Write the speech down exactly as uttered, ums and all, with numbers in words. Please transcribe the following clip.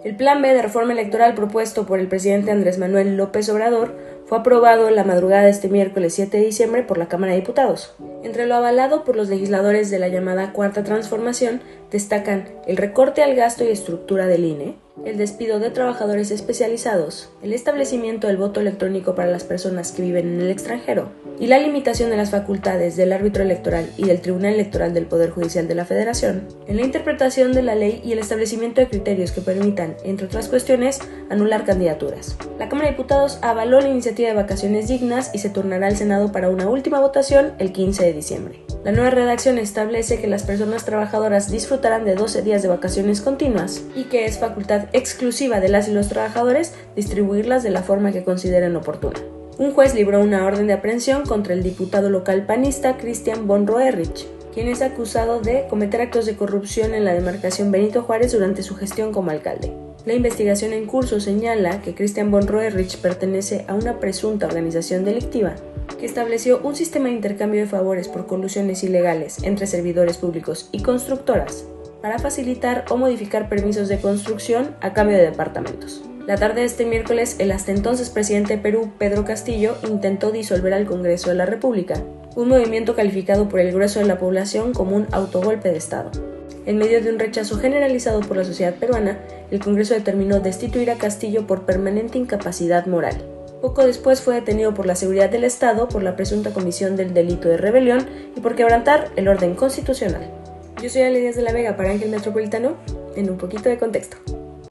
El Plan B de reforma electoral propuesto por el presidente Andrés Manuel López Obrador fue aprobado en la madrugada de este miércoles siete de diciembre por la Cámara de Diputados. Entre lo avalado por los legisladores de la llamada Cuarta Transformación destacan el recorte al gasto y estructura del I N E, el despido de trabajadores especializados, el establecimiento del voto electrónico para las personas que viven en el extranjero y la limitación de las facultades del árbitro electoral y del Tribunal Electoral del Poder Judicial de la Federación en la interpretación de la ley y el establecimiento de criterios que permitan, entre otras cuestiones, anular candidaturas. La Cámara de Diputados avaló la iniciativa de vacaciones dignas y se turnará al Senado para una última votación el quince de diciembre. La nueva redacción establece que las personas trabajadoras disfrutarán de doce días de vacaciones continuas y que es facultad exclusiva de las y los trabajadores distribuirlas de la forma que consideren oportuna. Un juez libró una orden de aprehensión contra el diputado local panista Christian von Roerich, quien es acusado de cometer actos de corrupción en la demarcación Benito Juárez durante su gestión como alcalde. La investigación en curso señala que Christian von Roerich pertenece a una presunta organización delictiva que estableció un sistema de intercambio de favores por colusiones ilegales entre servidores públicos y constructoras para facilitar o modificar permisos de construcción a cambio de departamentos. La tarde de este miércoles, el hasta entonces presidente de Perú, Pedro Castillo, intentó disolver al Congreso de la República, un movimiento calificado por el grueso de la población como un autogolpe de Estado. En medio de un rechazo generalizado por la sociedad peruana, el Congreso determinó destituir a Castillo por permanente incapacidad moral. Poco después fue detenido por la seguridad del Estado por la presunta comisión del delito de rebelión y por quebrantar el orden constitucional. Yo soy Ale Díaz de la Vega para Ángel Metropolitano, en un poquito de contexto.